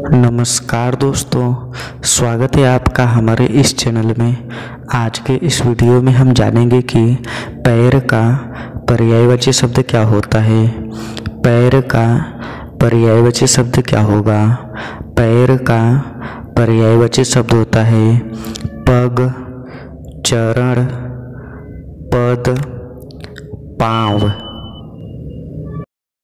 नमस्कार दोस्तों, स्वागत है आपका हमारे इस चैनल में। आज के इस वीडियो में हम जानेंगे कि पैर का पर्यायवाची शब्द क्या होता है। पैर का पर्यायवाची शब्द क्या होगा? पैर का पर्यायवाची शब्द होता है पग, चरण, पद, पाँव।